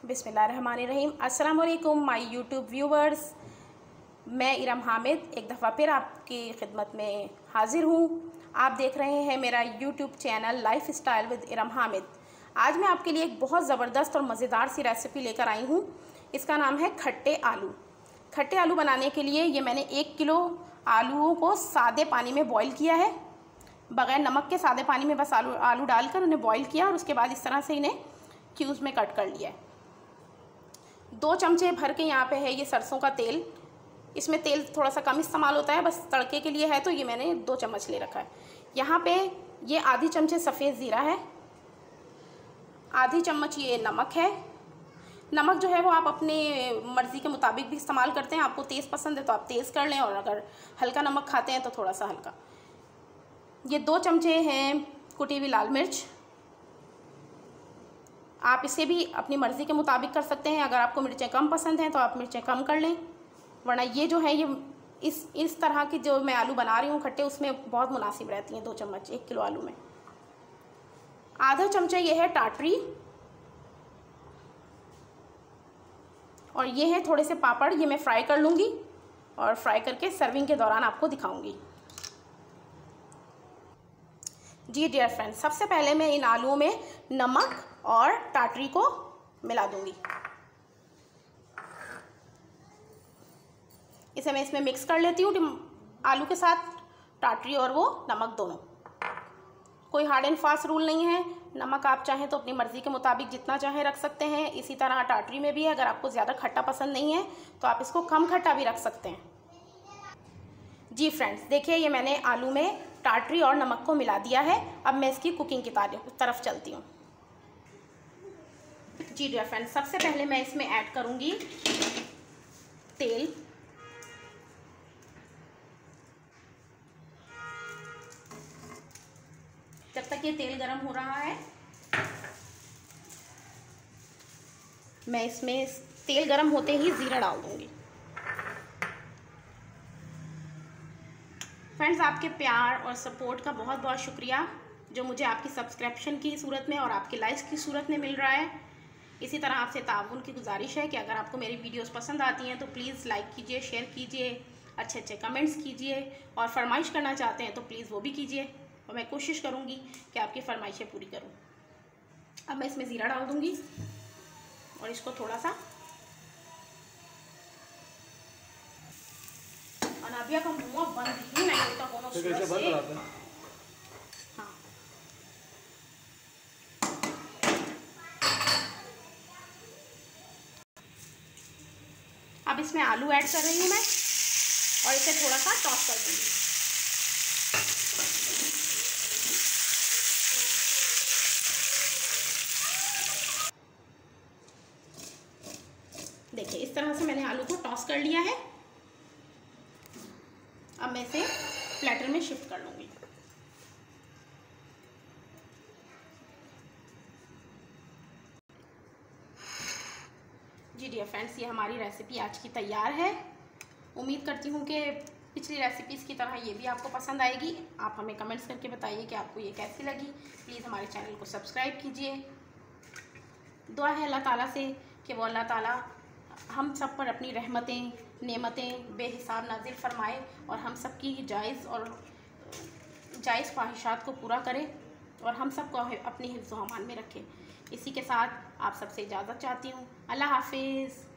बिस्मिल्लाहिर्रहमानिर्रहीम। अस्सलाम वालेकुम माय यूट्यूब व्यूवर्स। मैं इरम हामिद एक दफ़ा फिर आपकी खिदमत में हाज़िर हूँ। आप देख रहे हैं मेरा YouTube channel lifestyle with Iram Hamid. आज मैं आपके लिए एक बहुत ज़बरदस्त और मज़ेदार सी रेसिपी लेकर आई हूँ। इसका नाम है खट्टे आलू। खट्टे आलू बनाने के लिए ये मैंने 1 किलो आलूओं को सादे पानी में बॉईल किया है, बग़ैर नमक के सादे पानी में बस आलू डालकर उन्हें बॉईल किया और उसके बाद इस तरह से इन्हें क्यूब्स में कट कर लिया है। 2 चमचे भर के यहाँ पे है ये सरसों का तेल। इसमें तेल थोड़ा सा कम इस्तेमाल होता है, बस तड़के के लिए है, तो ये मैंने 2 चम्मच ले रखा है। यहाँ पे ये आधी चमचे सफ़ेद ज़ीरा है, आधी चम्मच ये नमक है। नमक जो है वो आप अपने मर्ज़ी के मुताबिक भी इस्तेमाल करते हैं। आपको तेज़ पसंद है तो आप तेज़ कर लें, और अगर हल्का नमक खाते हैं तो थोड़ा सा हल्का। ये 2 चमचे हैं कुटी हुई लाल मिर्च। आप इसे भी अपनी मर्ज़ी के मुताबिक कर सकते हैं। अगर आपको मिर्चें कम पसंद हैं तो आप मिर्चें कम कर लें, वरना ये जो है ये इस तरह की जो मैं आलू बना रही हूँ खट्टे, उसमें बहुत मुनासिब रहती हैं 2 चम्मच 1 किलो आलू में। आधा चमचा ये है टाटरी, और ये है थोड़े से पापड़। ये मैं फ्राई कर लूँगी और फ्राई करके सर्विंग के दौरान आपको दिखाऊँगी। जी डियर फ्रेंड्स, सबसे पहले मैं इन आलूओं में नमक और टाटरी को मिला दूंगी। इसे मैं इसमें मिक्स कर लेती हूँ आलू के साथ, टाटरी और वो नमक दोनों। कोई हार्ड एंड फास्ट रूल नहीं है। नमक आप चाहें तो अपनी मर्ज़ी के मुताबिक जितना चाहें रख सकते हैं। इसी तरह टाटरी में भी है, अगर आपको ज़्यादा खट्टा पसंद नहीं है तो आप इसको कम खट्टा भी रख सकते हैं। जी फ्रेंड्स, देखिए ये मैंने आलू में टाटरी और नमक को मिला दिया है। अब मैं इसकी कुकिंग की तरफ चलती हूँ। जी डियर फ्रेंड्स, सबसे पहले मैं इसमें ऐड करूँगी तेल। जब तक ये तेल गरम हो रहा है, मैं इसमें तेल गरम होते ही ज़ीरा डाल दूँगी। फ्रेंड्स, आपके प्यार और सपोर्ट का बहुत बहुत शुक्रिया, जो मुझे आपकी सब्सक्रिप्शन की सूरत में और आपके लाइक्स की सूरत में मिल रहा है। इसी तरह आपसे ताउन की गुजारिश है कि अगर आपको मेरी वीडियोस पसंद आती हैं तो प्लीज़ लाइक कीजिए, शेयर कीजिए, अच्छे अच्छे कमेंट्स कीजिए, और फरमाइश करना चाहते हैं तो प्लीज़ वो भी कीजिए, और मैं कोशिश करूँगी कि आपकी फरमाइशें पूरी करूँ। अब मैं इसमें ज़ीरा डाल दूँगी और इसको थोड़ा सा अनाबिया का मुँह बंद ही नहीं होता कोनो सूरत से। हाँ, अब इसमें आलू ऐड कर रही हूँ मैं, और इसे थोड़ा सा टॉस कर दूँगी। देखिए इस तरह से मैंने आलू को टॉस कर लिया है। अब मैं इसे प्लेटर में शिफ्ट कर लूँगी। जी डियर फ्रेंड्स, ये हमारी रेसिपी आज की तैयार है। उम्मीद करती हूँ कि पिछली रेसिपीज़ की तरह ये भी आपको पसंद आएगी। आप हमें कमेंट्स करके बताइए कि आपको ये कैसी लगी। प्लीज़ हमारे चैनल को सब्सक्राइब कीजिए। दुआ है अल्लाह ताला से कि वो अल्लाह ताला हम सब पर अपनी रहमतें नेमतें बेहिसाब नाजिल फरमाए, और हम सब की जायज़ ख्वाहिशात को पूरा करे, और हम सब को अपनी हिफ्ज़-ओ-अमान में रखे। इसी के साथ आप सबसे इजाज़त चाहती हूँ। अल्लाह हाफिज़।